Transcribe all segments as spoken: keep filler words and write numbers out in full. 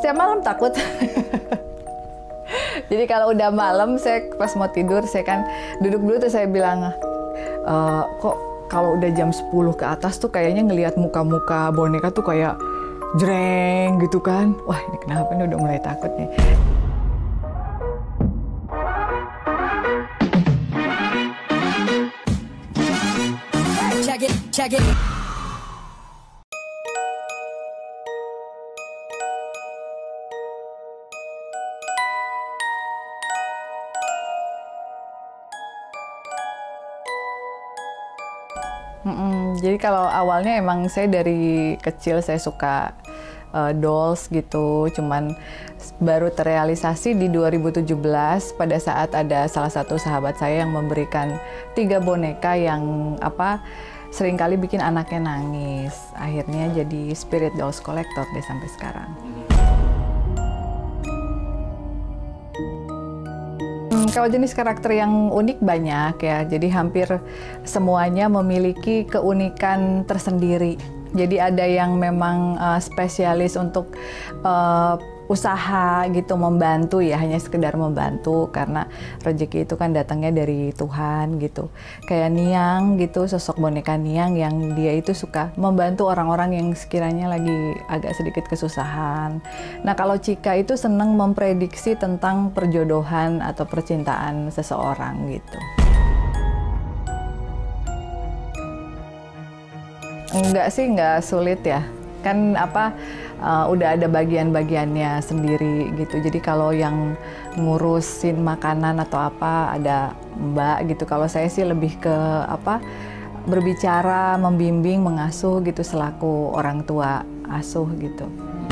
setiap malam takut. Jadi kalau udah malam, saya pas mau tidur, saya kan duduk dulu terus saya bilang, e, kok kalau udah jam sepuluh ke atas tuh kayaknya ngelihat muka-muka boneka tuh kayak jreng gitu kan. Wah, ini kenapa nih, udah mulai takut nih. Check it, check it. Mm-mm. Jadi kalau awalnya emang saya dari kecil saya suka uh, dolls gitu, cuman baru terrealisasi di dua ribu tujuh belas pada saat ada salah satu sahabat saya yang memberikan tiga boneka yang apa seringkali bikin anaknya nangis. Akhirnya jadi Spirit Dolls Collector deh sampai sekarang. Kalau jenis karakter yang unik banyak ya, jadi hampir semuanya memiliki keunikan tersendiri. Jadi ada yang memang uh, spesialis untuk uh, usaha gitu, membantu ya, hanya sekedar membantu karena rezeki itu kan datangnya dari Tuhan gitu. Kayak Niang gitu, sosok boneka Niang yang dia itu suka membantu orang-orang yang sekiranya lagi agak sedikit kesusahan. Nah kalau Chika itu seneng memprediksi tentang perjodohan atau percintaan seseorang gitu. Enggak sih, enggak sulit ya. Kan apa uh, udah ada bagian-bagiannya sendiri gitu. Jadi kalau yang ngurusin makanan atau apa ada Mbak gitu. Kalau saya sih lebih ke apa berbicara, membimbing, mengasuh gitu selaku orang tua asuh gitu.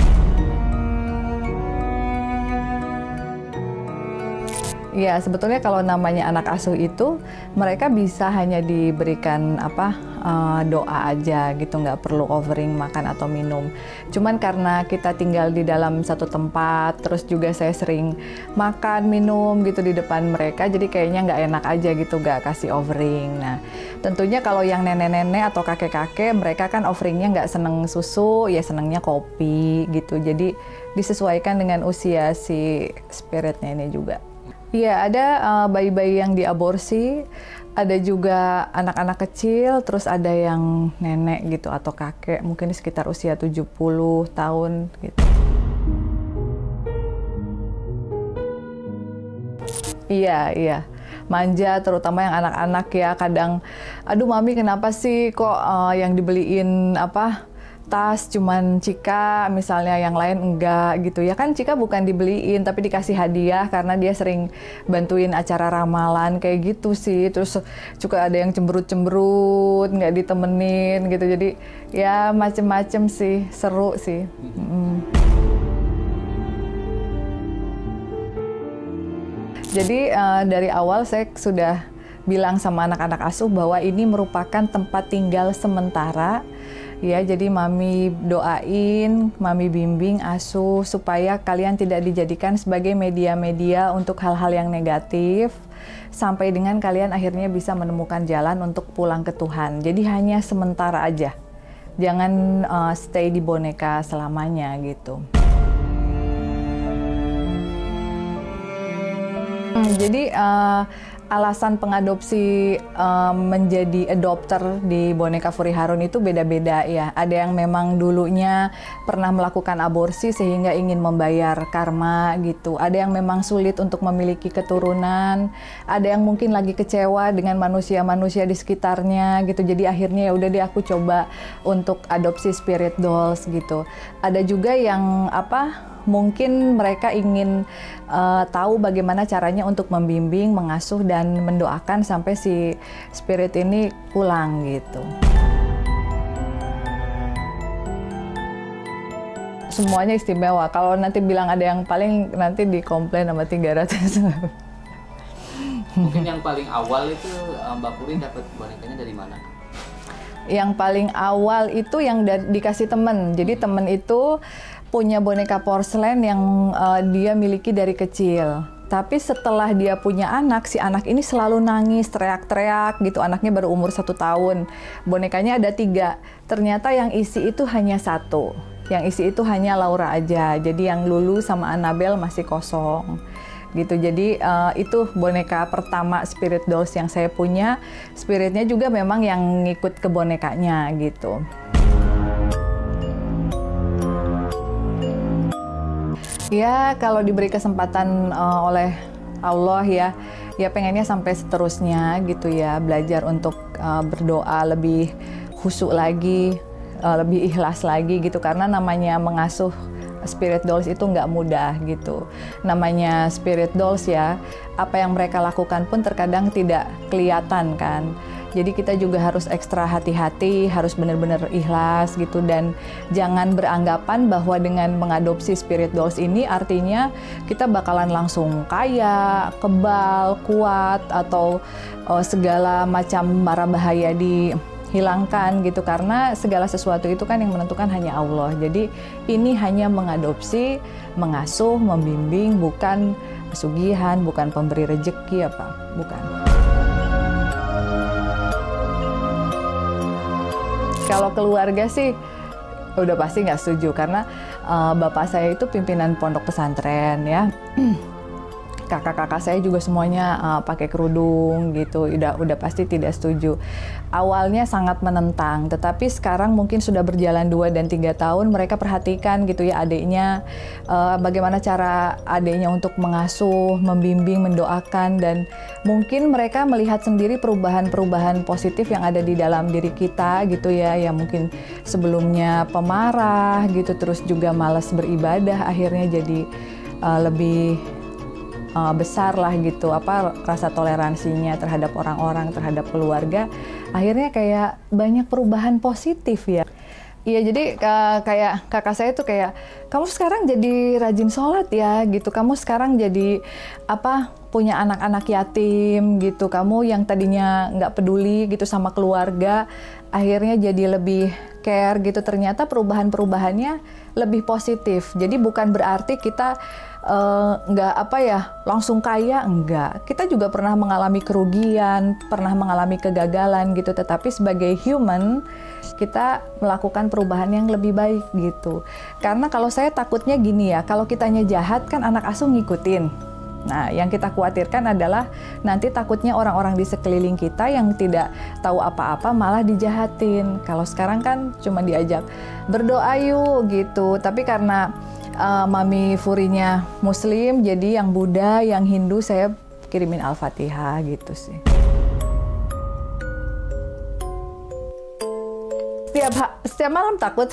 Ya, sebetulnya kalau namanya anak asuh itu mereka bisa hanya diberikan apa uh, doa aja gitu, nggak perlu offering makan atau minum. Cuman karena kita tinggal di dalam satu tempat, terus juga saya sering makan minum gitu di depan mereka, jadi kayaknya nggak enak aja gitu nggak kasih offering. Nah, tentunya kalau yang nenek-nenek atau kakek-kakek mereka kan offeringnya nggak seneng susu, ya senengnya kopi gitu. Jadi disesuaikan dengan usia si spiritnya ini juga. Iya, ada uh, bayi-bayi yang diaborsi, ada juga anak-anak kecil, terus ada yang nenek gitu atau kakek, mungkin sekitar usia tujuh puluh tahun gitu. Iya, iya. Manja, terutama yang anak-anak ya, kadang, aduh mami kenapa sih kok uh, yang dibeliin apa tas cuman Chika, misalnya yang lain enggak gitu ya kan. Chika bukan dibeliin tapi dikasih hadiah karena dia sering bantuin acara ramalan kayak gitu sih. Terus juga ada yang cemberut-cemberut nggak ditemenin gitu, jadi ya macem-macem sih, seru sih. Mm. Jadi uh, dari awal saya sudah bilang sama anak-anak asuh bahwa ini merupakan tempat tinggal sementara. Ya, jadi mami doain, mami bimbing, asuh supaya kalian tidak dijadikan sebagai media-media untuk hal-hal yang negatif, sampai dengan kalian akhirnya bisa menemukan jalan untuk pulang ke Tuhan. Jadi hanya sementara aja, jangan uh, stay di boneka selamanya gitu. Hmm, jadi uh, alasan pengadopsi um, menjadi adopter di boneka Fury Harun itu beda-beda ya. Ada yang memang dulunya pernah melakukan aborsi sehingga ingin membayar karma gitu. Ada yang memang sulit untuk memiliki keturunan. Ada yang mungkin lagi kecewa dengan manusia-manusia di sekitarnya gitu. Jadi akhirnya ya udah deh aku coba untuk adopsi spirit dolls gitu. Ada juga yang apa? Mungkin mereka ingin uh, tahu bagaimana caranya untuk membimbing, mengasuh, dan mendoakan sampai si spirit ini pulang gitu. Semuanya istimewa. Kalau nanti bilang ada yang paling, nanti dikomplain sama tiga ratus. Mungkin yang paling awal itu Mbak Puri dapat bonekanya dari mana? Yang paling awal itu yang dikasih temen. Jadi temen itu punya boneka porselen yang uh, dia miliki dari kecil. Tapi setelah dia punya anak, si anak ini selalu nangis, teriak-teriak gitu. Anaknya baru umur satu tahun. Bonekanya ada tiga. Ternyata yang isi itu hanya satu. Yang isi itu hanya Laura aja. Jadi yang Lulu sama Annabelle masih kosong. Gitu. Jadi uh, itu boneka pertama Spirit Dolls yang saya punya. Spiritnya juga memang yang ngikut ke bonekanya gitu. Ya kalau diberi kesempatan uh, oleh Allah ya, ya pengennya sampai seterusnya gitu ya, belajar untuk uh, berdoa lebih khusyuk lagi, uh, lebih ikhlas lagi gitu, karena namanya mengasuh Spirit Dolls itu nggak mudah gitu. Namanya Spirit Dolls ya, apa yang mereka lakukan pun terkadang tidak kelihatan kan. Jadi kita juga harus ekstra hati-hati, harus benar-benar ikhlas gitu, dan jangan beranggapan bahwa dengan mengadopsi Spirit Dolls ini artinya kita bakalan langsung kaya, kebal, kuat, atau uh, segala macam mara bahaya di hilangkan gitu, karena segala sesuatu itu kan yang menentukan hanya Allah. Jadi ini hanya mengadopsi, mengasuh, membimbing, bukan pesugihan, bukan pemberi rezeki apa, bukan. Kalau keluarga sih udah pasti nggak setuju, karena uh, bapak saya itu pimpinan pondok pesantren ya. Kakak-kakak saya juga semuanya uh, pakai kerudung gitu, udah udah pasti tidak setuju. Awalnya sangat menentang, tetapi sekarang mungkin sudah berjalan dua dan tiga tahun, mereka perhatikan gitu ya adiknya, uh, bagaimana cara adiknya untuk mengasuh, membimbing, mendoakan, dan mungkin mereka melihat sendiri perubahan-perubahan positif yang ada di dalam diri kita gitu ya, yang mungkin sebelumnya pemarah gitu, terus juga malas beribadah, akhirnya jadi uh, lebih Uh, besar lah gitu, apa rasa toleransinya terhadap orang-orang, terhadap keluarga, akhirnya kayak banyak perubahan positif ya. Iya, jadi uh, kayak kakak saya tuh kayak, kamu sekarang jadi rajin sholat ya gitu, kamu sekarang jadi apa punya anak-anak yatim gitu, kamu yang tadinya nggak peduli gitu sama keluarga, akhirnya jadi lebih care gitu. Ternyata perubahan-perubahannya lebih positif. Jadi bukan berarti kita nggak uh, apa ya langsung kaya, enggak. Kita juga pernah mengalami kerugian, pernah mengalami kegagalan gitu. Tetapi sebagai human kita melakukan perubahan yang lebih baik gitu. Karena kalau saya takutnya gini ya, kalau kitanya jahat kan anak asuh ngikutin. Nah, yang kita khawatirkan adalah nanti takutnya orang-orang di sekeliling kita yang tidak tahu apa-apa malah dijahatin. Kalau sekarang kan cuma diajak berdoa yuk gitu. Tapi karena uh, mami Furinya Muslim, jadi yang Buddha, yang Hindu saya kirimin Al-Fatihah gitu sih. Setiap setiap malam takut.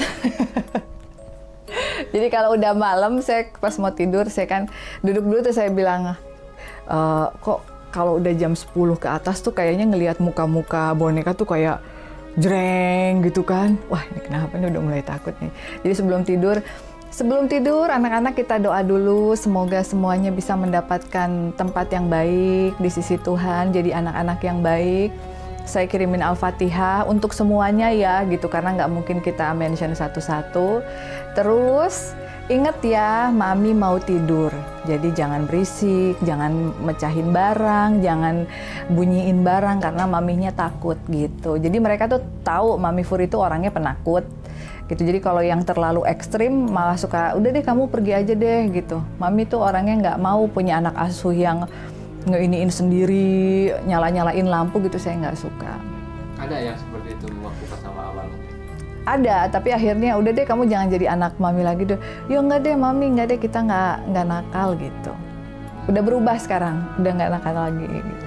Jadi kalau udah malam, saya pas mau tidur, saya kan duduk dulu tuh saya bilang, e, kok kalau udah jam sepuluh ke atas tuh kayaknya ngelihat muka-muka boneka tuh kayak jreng gitu kan. Wah, ini kenapa nih, udah mulai takut nih. Jadi sebelum tidur, sebelum tidur anak-anak kita doa dulu, semoga semuanya bisa mendapatkan tempat yang baik di sisi Tuhan, jadi anak-anak yang baik. Saya kirimin Al-Fatihah untuk semuanya ya gitu, karena nggak mungkin kita mention satu-satu. Terus inget ya, mami mau tidur, jadi jangan berisik, jangan mecahin barang, jangan bunyiin barang karena maminya takut gitu. Jadi mereka tuh tahu mami Furi itu orangnya penakut gitu. Jadi kalau yang terlalu ekstrim malah suka, udah deh kamu pergi aja deh gitu. Mami tuh orangnya nggak mau punya anak asuh yang ngeiniin sendiri, nyala-nyalain lampu gitu, saya nggak suka. Ada yang seperti itu waktu pas awal-awal? Ada, tapi akhirnya udah deh kamu jangan jadi anak mami lagi deh. Ya nggak deh mami, nggak deh, kita nggak nggak nakal gitu. Udah berubah sekarang, udah nggak nakal lagi gitu.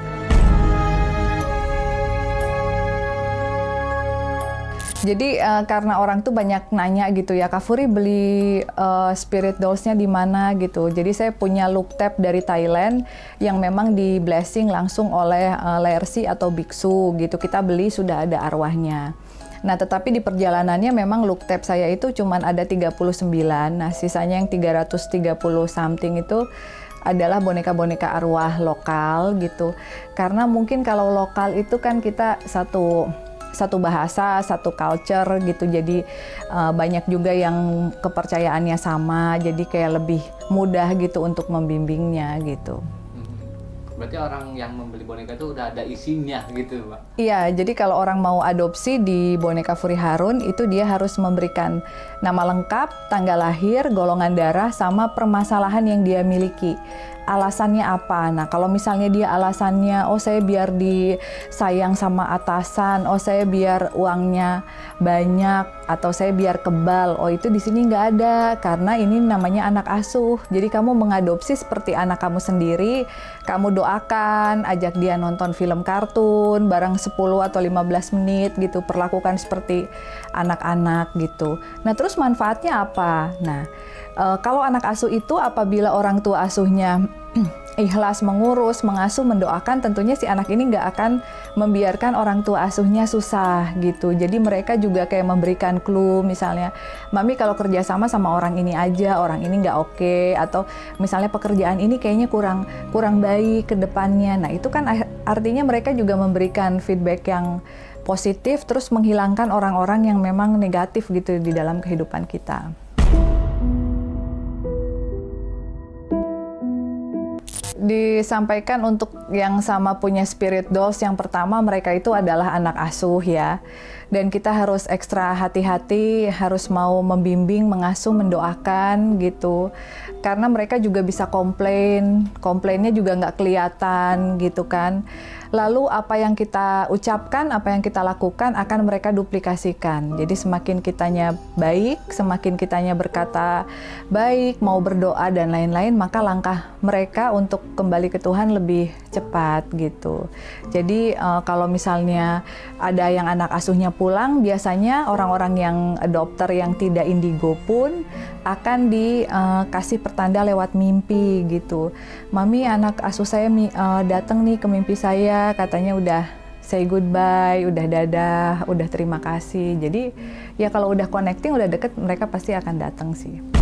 Jadi uh, karena orang tuh banyak nanya gitu ya, Kak Furi beli uh, Spirit Dolls-nya di mana gitu. Jadi saya punya look tab dari Thailand yang memang di blessing langsung oleh uh, lersi atau biksu gitu. Kita beli sudah ada arwahnya. Nah, tetapi di perjalanannya memang look tab saya itu cuman ada tiga puluh sembilan. Nah, sisanya yang tiga ratus tiga puluh something itu adalah boneka-boneka arwah lokal gitu. Karena mungkin kalau lokal itu kan kita satu satu bahasa, satu culture gitu, jadi uh, banyak juga yang kepercayaannya sama, jadi kayak lebih mudah gitu untuk membimbingnya gitu. Berarti orang yang membeli boneka itu udah ada isinya gitu, Pak? Iya, jadi kalau orang mau adopsi di boneka Fury Harun, itu dia harus memberikan nama lengkap, tanggal lahir, golongan darah, sama permasalahan yang dia miliki. Alasannya apa? Nah, kalau misalnya dia alasannya, oh saya biar disayang sama atasan, oh saya biar uangnya banyak, atau saya biar kebal, oh itu di sini nggak ada, karena ini namanya anak asuh. Jadi kamu mengadopsi seperti anak kamu sendiri, kamu doakan, ajak dia nonton film kartun, bareng sepuluh atau lima belas menit gitu, perlakukan seperti anak-anak gitu. Nah, terus manfaatnya apa? Nah, Uh, kalau anak asuh itu apabila orang tua asuhnya ikhlas mengurus, mengasuh, mendoakan, tentunya si anak ini nggak akan membiarkan orang tua asuhnya susah gitu. Jadi mereka juga kayak memberikan clue, misalnya, Mami kalau kerja sama sama orang ini aja, orang ini nggak oke, atau misalnya pekerjaan ini kayaknya kurang kurang baik ke depannya. Nah itu kan artinya mereka juga memberikan feedback yang positif, terus menghilangkan orang-orang yang memang negatif gitu di dalam kehidupan kita. Disampaikan untuk yang sama punya spirit dolls, yang pertama mereka itu adalah anak asuh ya, dan kita harus ekstra hati-hati, harus mau membimbing, mengasuh, mendoakan gitu, karena mereka juga bisa komplain, komplainnya juga nggak kelihatan gitu kan. Lalu apa yang kita ucapkan, apa yang kita lakukan akan mereka duplikasikan. Jadi semakin kitanya baik, semakin kitanya berkata baik, mau berdoa dan lain-lain, maka langkah mereka untuk kembali ke Tuhan lebih cepat gitu. Jadi uh, kalau misalnya ada yang anak asuhnya pulang, biasanya orang-orang yang adopter yang tidak indigo pun akan dikasih uh, pertanda lewat mimpi gitu. Mami, anak asuh saya uh, datang nih ke mimpi saya, katanya udah say goodbye, udah dadah, udah terima kasih. Jadi ya kalau udah connecting, udah deket, mereka pasti akan datang sih.